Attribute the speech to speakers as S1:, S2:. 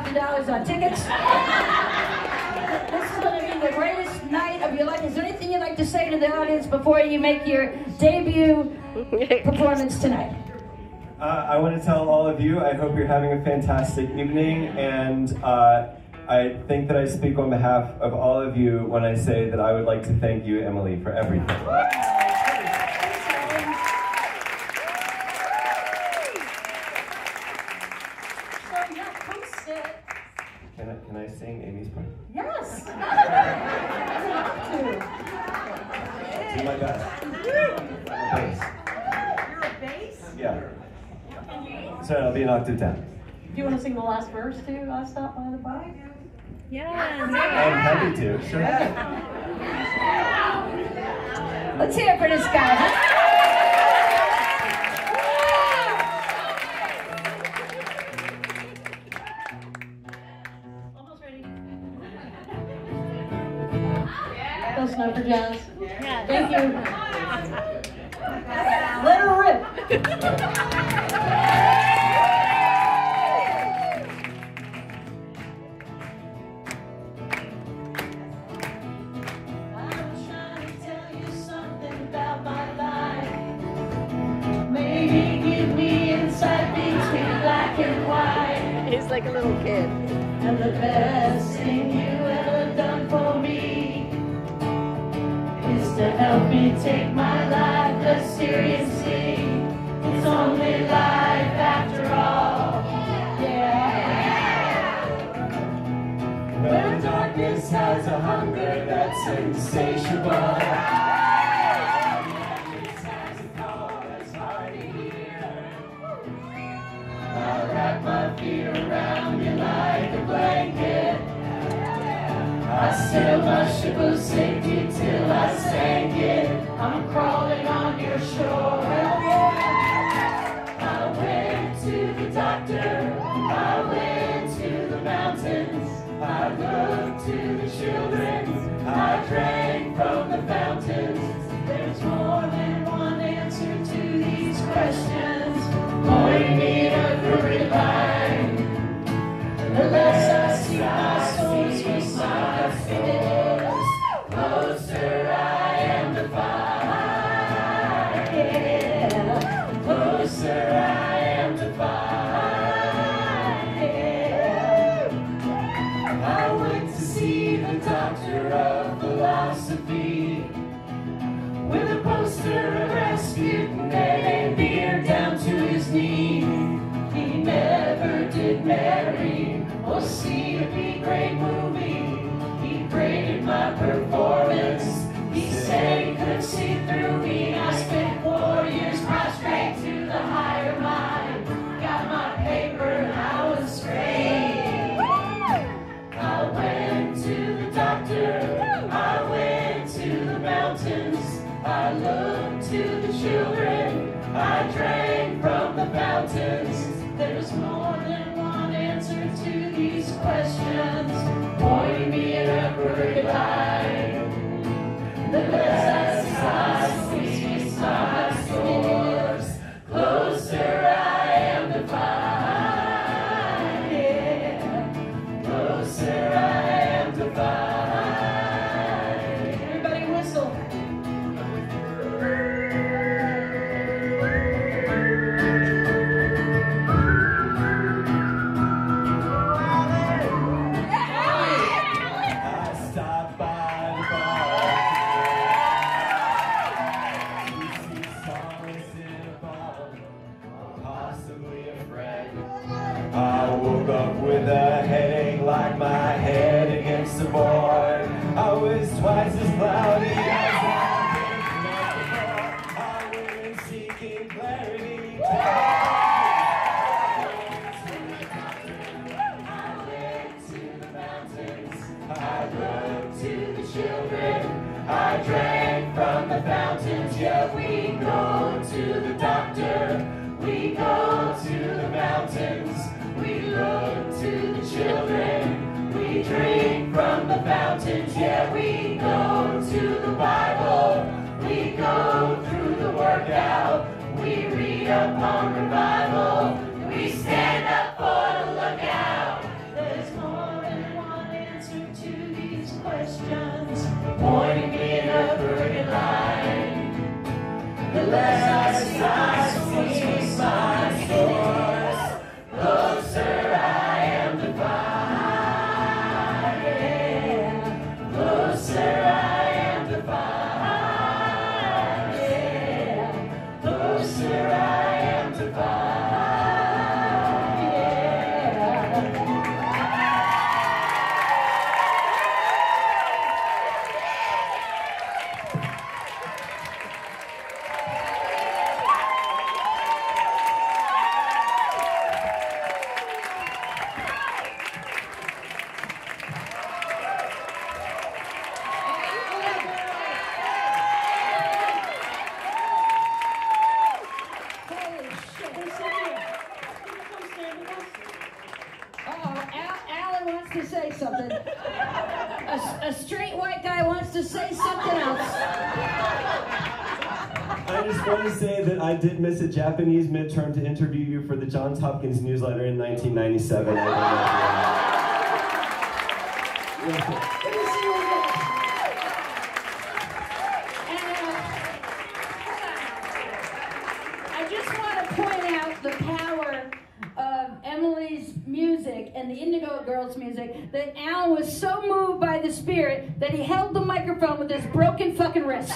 S1: $50 on tickets. This is going to be the greatest night of your life. Is there anything you'd like to say to the audience before you make your debut performance tonight?
S2: I want to tell all of you, I hope you're having a fantastic evening, and I think that I speak on behalf of all of you when I say that I would like to thank you, Emily, for everything. Can I sing Amy's part?
S1: Yes!
S2: Do my best. Bass.
S3: You're a bass?
S2: Yeah. Sorry, I'll be an octave down.
S3: Do you want to sing the last verse too? I stopped by the bike.
S4: Yeah.
S2: I'm happy to, sure.
S1: Let's hear it for this guy, huh?
S3: Almost ready. Close enough for jazz.
S4: Yeah.
S3: Thank you. Let her rip.
S4: He's like a little kid.
S3: And the best thing you ever done for me is to help me take my life less seriously. It's only life after all. Yeah.
S2: When darkness has a hunger that's insatiable, I'll wrap my feet around you like a blanket. I sailed my ship of safety till I sank it.
S3: I'm crawling on your shore.
S2: I went to the doctor, I went to the mountains, I looked to the children, I drank from the fountains.
S3: There's more than one answer to these questions. More you need a crooked line. The less I see my soul's responsibilities, closer I am to find. Yeah. Closer I am to find. Yeah.
S2: I went to see the doctor of philosophy with a poster of Rasputin and beer down to his knee. He never did marry or see a B-grade movie. He graded my performance. He said he could see through me. I spent 4 years prostrate to the higher mind. Got my paper and I was great. I went to the doctor. I went to the mountains. I looked to the children, I drank from the fountains.
S3: There's more than one answer to these questions. Point me in a crooked line. The less I see my source, closer I am to find. Yeah. Closer I am to find. Everybody whistle.
S2: I woke up with a headache like my head against the board. I was twice as cloudy as I went seeking clarity. I went to the mountains. I looked to the children. I drank from the fountains. Yeah, we go to the doctor. We go to the mountains. We look to the children. We drink from the fountains. Yeah, we go to the Bible. We go through the workout. We read up on revival. We stand up for the lookout. There's
S1: something. A straight white guy wants to say something else.
S5: I just want to say that I did miss a Japanese midterm to interview you for the Johns Hopkins newsletter in 1997. I don't know.
S1: Good to see you again. And I just want to point out the power of Emily's music and the Indigo Girls music, that Alan was so moved by the spirit that he held the microphone with his broken fucking wrist.